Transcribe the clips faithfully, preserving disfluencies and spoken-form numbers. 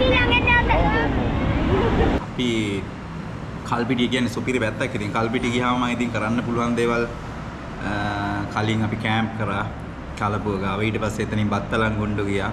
අපි කල්පිටිය කියන්නේ සුපිරි පැත්තක්. ඉතින් කල්පිටිය ගියාම මම ඉතින් කරන්න පුළුවන් දේවල් කලින් අපි කැම්ප් කරා කලපුව ගාව. ඊට පස්සේ එතනින් බත්තලන් ගොණ්ඩු ගියා.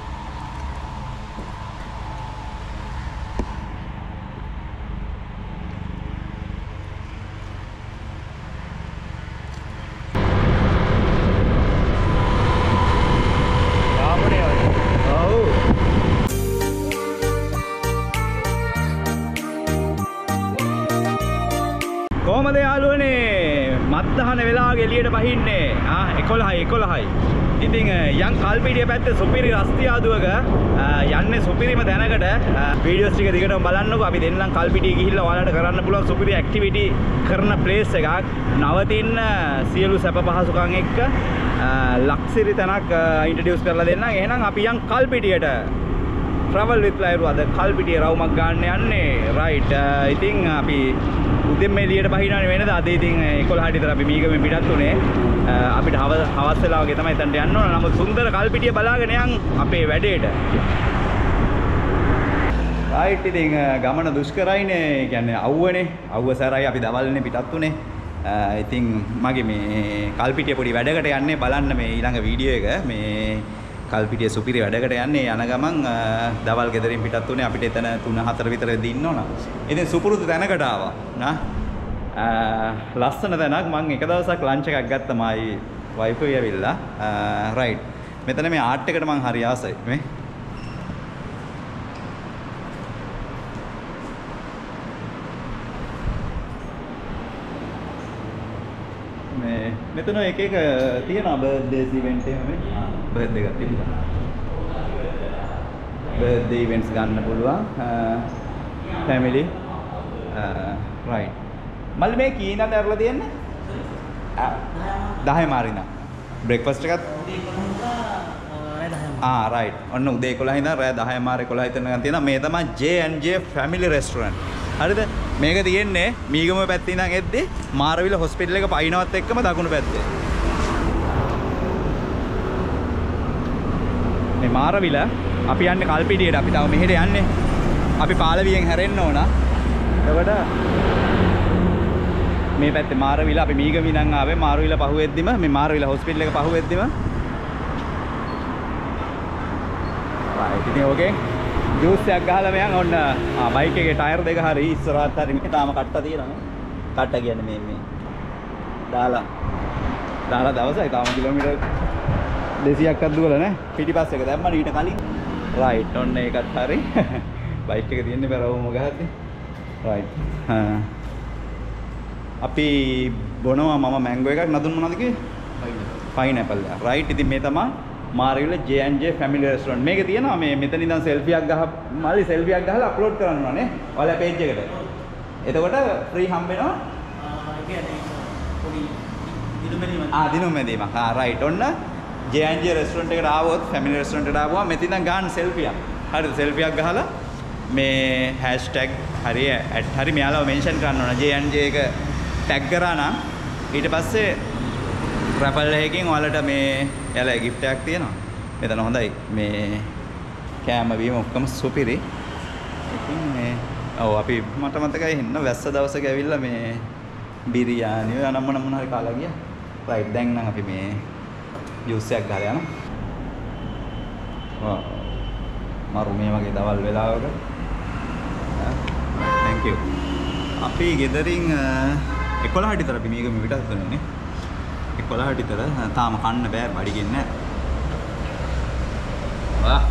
කොහමද යාළුවනේ මත්දහන වෙලාවගේ එළියට බහින්නේ ආ එකොළහයි එකොළහයි. ඉතින් යන් කල්පිටිය පැත්තේ සුපිරි රස්තියාදුවක යන්නේ සුපිරිම දැනකට වීඩියෝස් ටික දිගටම බලන්නකෝ. අපි දෙන්නම් කල්පිටිය ගිහිල්ලා ඔයාලට කරන්න පුළුවන් සුපිරි ඇක්ටිවිටි කරන ප්ලේස් එකක්. නවතින්න සියලු සැප පහසුකම් එක්ක ලක්සිරි තැනක් ඉන්ට්‍රොඩියුස් කරලා දෙන්නම්. එහෙනම් අපි යන් කල්පිටියට travel with ලයිරු අද කල්පිටිය රවුමක් ගන්න යන්නේ. රයිට්. ඉතින් අපි උදේම එළියට බහිනවනේ වෙනද. අද ඉතින් එකොළහට විතර අපි මීගමෙන් පිටත් උනේ. අපිට හවස් වෙලා වගේ තමයි එතනට යන්න ඕන. නමුත් සුන්දර කල්පිටිය බලාගෙන යන් අපේ වැඩේට. රයිට්. ඉතින් ගමන දුෂ්කරයිනේ. ඒ කියන්නේ අවුවනේ. අවුව සැරයි අපි දවල්නේ පිටත් උනේ. ඉතින් මගේ මේ කල්පිටිය පොඩි වැඩකට යන්නේ. බලන්න මේ ඊළඟ වීඩියෝ එක මේ කල්පිටිය සුපිරි වැඩකට යන්නේ. යන ගමන් දවල් ගෙදරින් පිටත් උනේ. අපිට එතන තුන හතර විතර වෙද්දී ඉන්න ඕන. ඉතින් සුපුරුදු තැනකට ආවා. නා ලස්සන තැනක්. මම එක දවසක් ලන්ච් එකක් ගත්තා මායි වයිෆුයි ඇවිල්ලා. රයිට්. මෙතන මේ ආර්ට් එකට මම හරි ආසයි. මේ මේ මෙතන එක එක තියෙනවා බර්ත්ඩේ ඉවෙන්ට් එහෙම මේ. බර්ත්ඩේ එකක් තිබුණා. බර්ත්ඩේ ඉවෙන්ට්ස් ගන්න පුළුවන්. Family right. මල්ලි මේ කීනද ඇරලා තියන්නේ? දහය මාරිනා. බ්‍රේක්ෆාස්ට් එකත් ආ රයිට්. ඔන්න උදේ එකොළහ ඉඳන් රෑ දහය මාර එකොළහ ඉතනකන් තියෙනවා. මේ තමයි J and J family restaurant. හරිද? මේක තියෙන්නේ මීගම පැත්තේ ඉඳන් එද්දී මාරවිල හොස්පිටල් එක පයින්නවත් එක්කම දකුණු පැත්තේ. මේ මාරවිල අපි යන්නේ කල්පිටියට. අපි තව මෙහෙට යන්නේ. අපි පාලවියෙන් හැරෙන්න ඕන. එතකොට මේ පැත්තේ මාරවිල අපි මීගම ඉඳන් ආවේ. මාරවිල පහුවෙද්දිම මේ මාරවිල හොස්පිටල් එක පහුවෙද්දිම රයිට්. ඉතින් ඕකේ ජූස් එකක් ගහලා මෙයන් ඔන්න බයික් එකේ ටයර් දෙක හරි ඉස්සරහත් හරි මේ තාම කට්ට තියෙනවා. කට්ට කියන්නේ මේ මේ දාලා දාලා දවසයි තාම කිලෝමීටර් දෙසීයක් අත් දුවලා නේ. පිටිපස්ස එක දැම්මම ඊට කලින් රයිට්. ඔන්න ඒකත් හරි. බයික් එක තියෙන්නේ බරවම ගහද්දි. රයිට්. හා අපි බොනවා මම මැංගෝ එකක් නදුන් මොනවද කිව්වේ? පයිනැපල්. රයිට්. ඉතින් මේ තමයි Marawila J and J family restaurant. මේක තියෙනවා මේ මෙතන ඉඳන් සෙල්ෆියක් ගහ මල්ලි සෙල්ෆියක් ගහලා අප්ලෝඩ් කරන්න ඕනේ ඔයාලා පේජ් එකට. එතකොට ෆ්‍රී හම්බ වෙනවා. ආ කියන්නේ පොඩි දිනුමැදීමක්. ආ දිනුමැදීමක්. ආ රයිට්. ඔන්න J and J රෙස්ටොරන්ට් එකට ආවොත් ෆැමිලි රෙස්ටොරන්ට් එකට ආවම මෙතන ඉඳන් ගන්න සෙල්ෆියක්. හරිද? සෙල්ෆියක් ගහලා මේ හැෂ්ටැග් හරි ඇඩ් හරි මෙයාලව මෙන්ෂන් කරන්න ඕන. J and J එක ටැග් කරා නම් ඊට පස්සේ රැපල් එකකින් ඔයාලට මේ එයාලා gift එකක් තියෙනවා. මෙතන හොඳයි. මේ කෑම බීම ඔක්කොම සුපිරි. ඉතින් මේ ඔව් අපි මට මතකයි ඉන්න වැස්ස දවසක ඇවිල්ලා මේ බිරියානි ඔය නම්ම නම්ම හරි කාලා ගියා. රයිට්. දැන් නම් අපි මේ ජූස් එකක් ගහලා යනවා. වා මරු මේ වගේ දවල් වෙලාවක. thank you. අපි ගෙදරින් එකොළහට විතර අපි මේක මේ පිටත් කරනනේ. එකොළහට විතර තාම කන්න බෑ බඩගින්නේ නැහැ. වා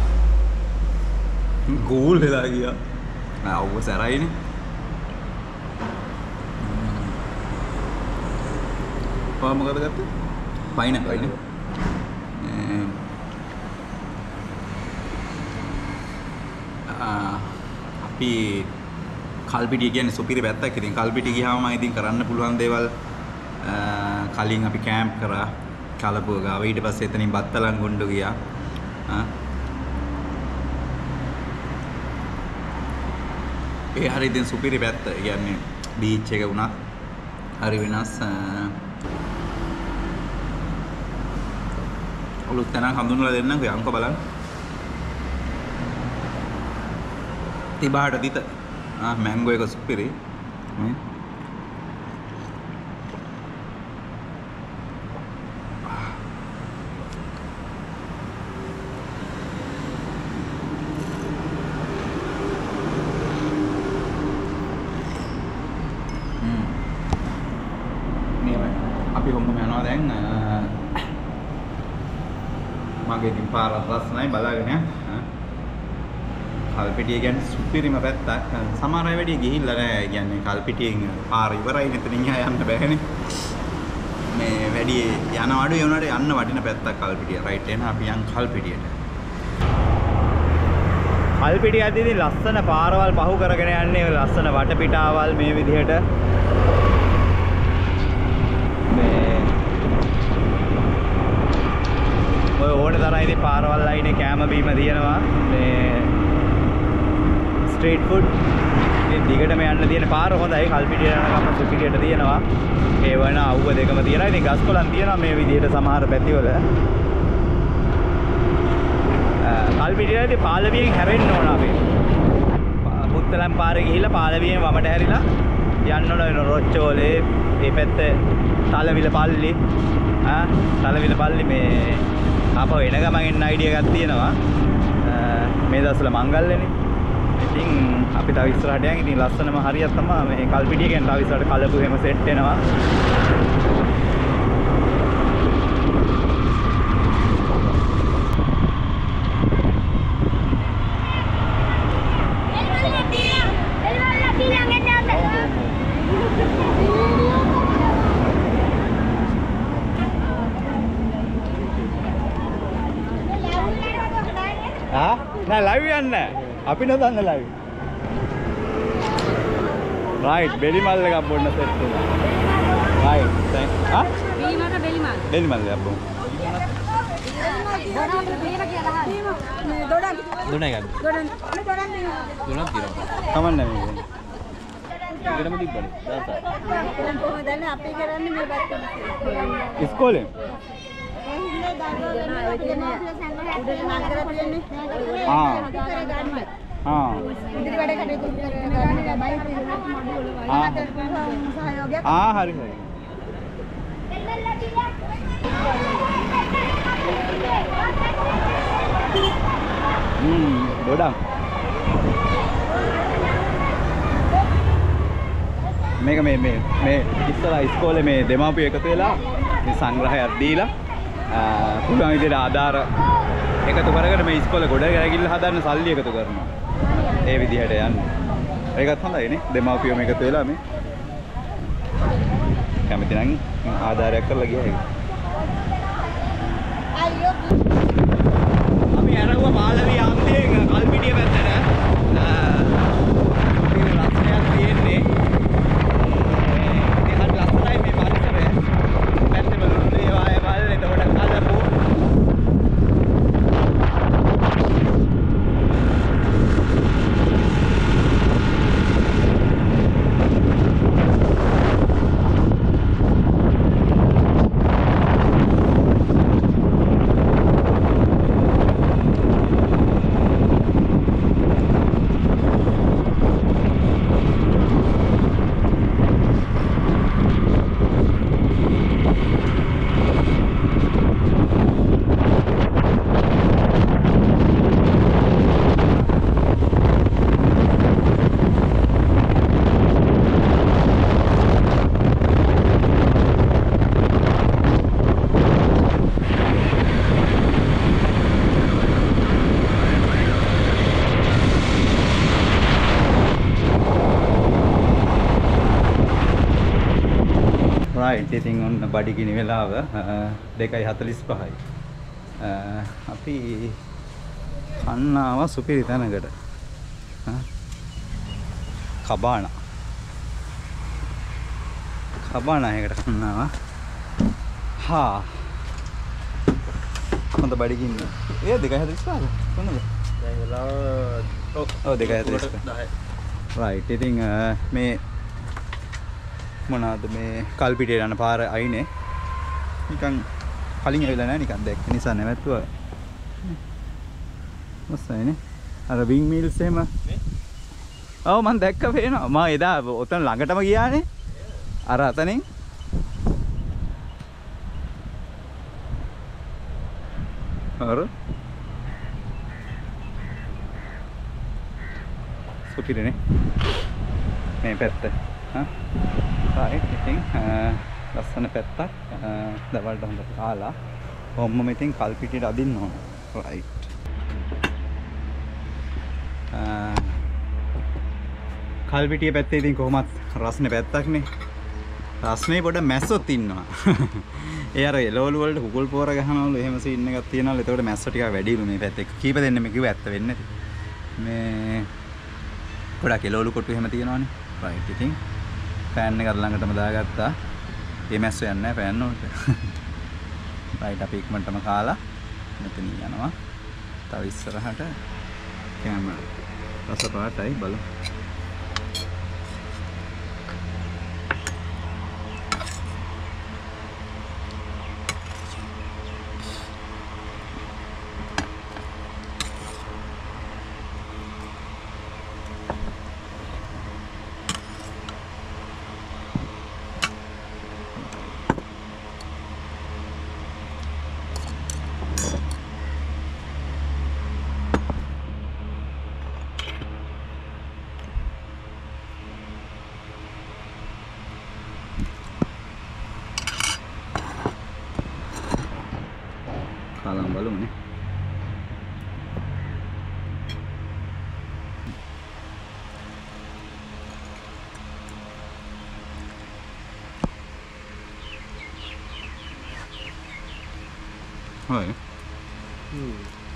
ගෝල් වෙලා ගියා. ආ ඔව් සරයිනේ. පා මොකද ගත්තේ? පයින් පයින්. ආ අපි කල්පිටිය කියන්නේ සුපිරි පැත්තක්. ඉතින් කල්පිටිය ගියාම මම ඉතින් කරන්න පුළුවන් දේවල් කලින් අපි කැම්ප් කරා කලපුව ගාව. ඊට පස්සේ එතනින් බත්තලන් ගොණ්ඩු ගියා. ඒ හරි ඉතින් සුපිරි පැත්ත. ඒ කියන්නේ බීච් එක වුණා හරි වෙනස්. ඔලුත් තැනක් හඳුන්වලා දෙන්නම්කෝ යන්කෝ බලන්න. තිබහට දිත ආ මැංගෝ එක සුපිරි නේ අපි හොම්ම යනවා දැන් මගේ ඉතින් පාර රස්නයි බලාගෙන ඈ කල්පිටිය කියන්නේ සුපිරිම පැත්තක් සමහර අය වැඩි ගිහිල්ලා නැහැ කියන්නේ කල්පිටියෙන් පාර ඉවරයි මෙතනින් එහා යන්න බෑනේ මේ වැඩි යන අඩු යනට යන්න වටින පැත්තක් කල්පිටිය රයිට් එන අපි යන් කල්පිටියට කල්පිටිය ඇද්දී ලස්සන පාරවල් පහු කරගෙන යන්නේ ලස්සන වටපිටාවල් මේ විදිහට ඕන තරම් ඉතින් පාරවල් අයිනේ කෑම බීම තියෙනවා මේ ස්ට්‍රීට් ෆුඩ් ඉතින් දිගටම යන්න තියෙන පාර හොඳයි කල්පිටිය යන ගම සුපිරියට තියෙනවා ඒ වන අවුව දෙකම තියෙනවා ඉතින් ගස්කොලන් තියෙනවා මේ විදිහට සමහර පැතිවල කල්පිටියේදී පාලවියෙන් හැරෙන්න ඕන අපි පුත්තලම් පාරේ ගිහිල්ලා පාලවියෙන් වමට හැරිලා යන්න ඕන රොච්චෝලේ මේ පැත්තේ තලවිල පල්ලි ආ තලවිල පල්ලි මේ අපෝ එන ගමන් එන්න අයිඩියා එකක් තියෙනවා මේ දවස්වල මංගල්‍යනේ ඉතින් අපි තව ඉස්සරහට යන් ඉතින් ලස්සනම හරියක් තමයි මේ කල්පිටිය කියන්නේ තව ඉස්සරහට කලපු හැම සෙට් වෙනවා ah nah live යන්න අපි නදන්න live right බෙලිමල් එකක් බොන්න සෙට් වෙනවා right thanks ah බෙලිමල් බෙලිමල් බෙලිමල් එකක් බොන්න දොඩන් දොඩන් ගන්න දොඩන් දොඩන් දොඩන් දිනවා කමන්නේ මේක ඉගෙනම තිබ්බනේ දාසා කොහොමද අපි කරන්නේ මේ පැත්තේ ඉස්කෝලේ हाँ हाँ हाँ हरी हरी हम्म बोड़ा මේක මේ මේ මේ ඉස්සලා ඉස්කෝලේ මේ දෙමාපියෝ එකතු වෙලා මේ සංග්‍රහයක් දීලා පුළුවන් විදිහට ආධාර එකතු කරගෙන මේ ඉස්කෝලේ ගොඩ ගැගිල්ල හදන්න සල්ලි එකතු කරනවා. ඒ විදිහට යන්නේ. ඒකත් හොඳයි නේ. දෙමාපියෝ මේක එකතු වෙලා මේ කැමති නම් ආධාරයක් කරලා ගියා. අයියෝ. අපි අරගුවා පාලවි ආම්දේ කල්පිටිය පැත්තට. ඒ ලස්සනක් තියෙන්නේ. ඒ හරි ලස්සනයි මේ පරිසරය. පැත්තේ බලන්න ඒ වාය වල එතකොට කලපු right ඉතින් ඔන්න බඩගිනි වෙලාව දෙකයි හතළිස් පහයි අපි කන්නාව සුපිරි තැනකට කබාන කබාන එකකට කන්නාව හා හොඳ බඩගින්න ඒ දෙකයි හතළිස් පහද කොහොමද දැන් වෙලාව ඔව් දෙකයි හතළිස් පහ right ඉතින් මේ මොනවාද මේ කල්පිටිය යන පාර අයිනේ නිකන් කලින් ඇවිල්ලා නැහැ නිකන් දැක්ක නිසා නැවැත්තුවා මස්සයිනේ අර වින් මීල්ස් එහෙම ඔව් මම දැක්ක පේනවා. මම එදා ඔතන ළඟටම ගියානේ. අර අතනින්. අර සුපිරිනේ. මේ පැත්ත. හා. right ඉතින් ලස්සන පැත්තක්. දවල්ට හොඳට කාලා. ඔම්මම ඉතින් කල්පිටියට අදින්න ඕන. right. කල්පිටිය පැත්තේ ඉතින් කොහොමත් රස්නේ පැත්තක්නේ. රස්නේ පොඩ මැස්සොත් ඉන්නවා. ඒ අර එළවලු වලට කුකුල් පෝර ගහනවලු එහෙම සීන් එකක් තියෙනවලු. ඒතකොට මැස්සෝ ටිකක් වැඩිලු මේ පැත්තේ. කීප දෙනෙක් කිව්ව ඇත්ත වෙන්නේ නැති. මේ ගොඩක් එළවලු කොටු එහෙම තියෙනවනේ. right ඉතින් ෆෑන් එක අර ළඟටම දාගත්තා. මේ මැස්සෝ යන්නේ නැහැ ෆෑන් වලට. right අපි ඉක්මනටම කාලා මෙතන යනවා. තව ඉස්සරහට කැමරා. රස පාටයි බලමු. Kalang balong nih. Oh ya. Hmm.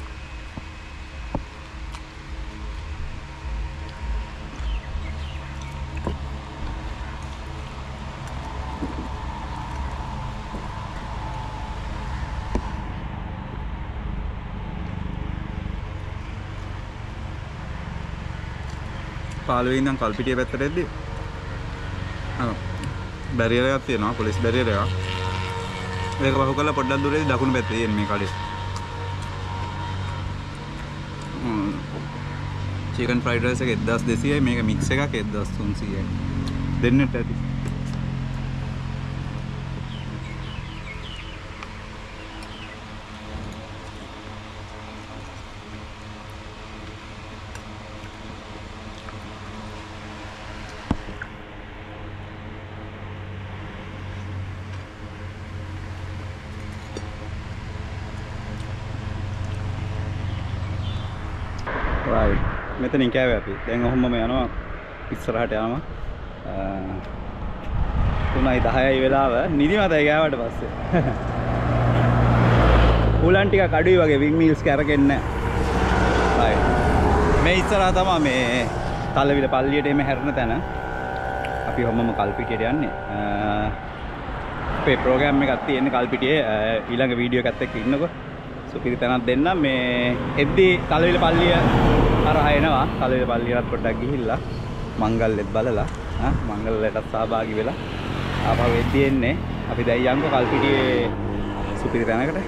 පාළුවේ ඉඳන් කල්පිටිය පැත්තට එද්දි අර බැරියර් එකක් තියෙනවා පොලිස් බැරියර් එකක්. මේක වහු කරලා පොඩ්ඩක් දුරේදී දකුණු පැත්තේ එන්නේ මේ කඩේ. හ්ම්. චිකන් ෆ්‍රයිඩ් රයිස් එක එක්දාස් දෙසීයයි මේක මික්ස් එකක් එක්දාස් තුන්සීයයි. දෙන්නට ඇති. right මෙතනින් කෑවේ අපි. දැන් ඔහොමම යනවා ඉස්සරහට යනවා. තුනයි දහයයි වෙලාව නිදිමතයි ගෑවට පස්සේ. උලන් ටික කඩුයි වගේ වින් මීල්ස් කරගෙන්නේ නැහැ. right මේ ඉස්සරහ තමයි මේ තල්ලවිල පල්ලියට එමෙ හැරෙන තැන. අපි ඔහොමම කල්පිටියට යන්නේ. අපේ ප්‍රෝග්‍රෑම් එකක් තියෙන්නේ කල්පිටියේ ඊළඟ වීඩියෝ එකත් එක්ක ඉන්නකො. සුපිරි තැනක් දෙන්න මේ එද්දි තලවිල පල්ලිය හරහා එනවා. තලවිල පල්ලියට පොඩ්ඩක් ගිහිල්ලා මංගල්‍යත් බලලා ආ මංගල්‍යයටත් සහභාගී වෙලා ආපහු එද්දි එන්නේ. අපි දැන් යන්කෝ කල්පිටියේ සුපිරි තැනකට.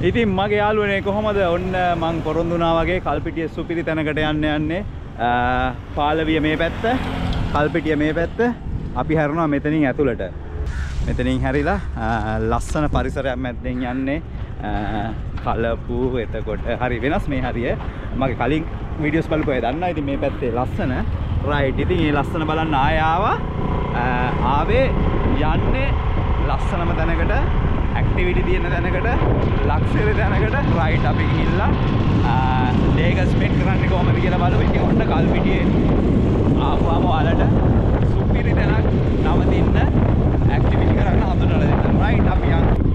ඉතින් මගේ යාළුවනේ කොහොමද? ඔන්න මං පොරොන්දු වුණා වගේ කල්පිටිය සුපිරි තැනකට යන්න යන්නේ. පාලවිය මේ පැත්ත, කල්පිටිය මේ පැත්ත. අපි හැරෙනවා මෙතනින් ඇතුළට. මෙතනින් හැරිලා ලස්සන පරිසරයක් මැද්දෙන් යන්නේ. කලපු එතකොට හරි වෙනස් මේ හරිය. මගේ කලින් වීඩියෝස් බලපුවා ඒ දන්නා. ඉතින් මේ පැත්තේ ලස්සන රයිට්. ඉතින් මේ ලස්සන බලන්න ආය ආවා. ආවේ යන්නේ ලස්සනම තැනකට, ඇක්ටිවිටි තියෙන තැනකට, ලක්ෂරි තැනකට රයිට් අපි ගිහිල්ලා ඩේ එක ස්පෙන්ඩ් කරන්නේ කොහොමද කියලා බලමු. ඉතින් ඔන්න කල්පිටියේ ආපුවාම ඔයාලට සුපිරි තැනක් නවතින්න ඇක්ටිවිටි කරන්න හඳුනලා දෙන්න. රයිට් අපි යන්න.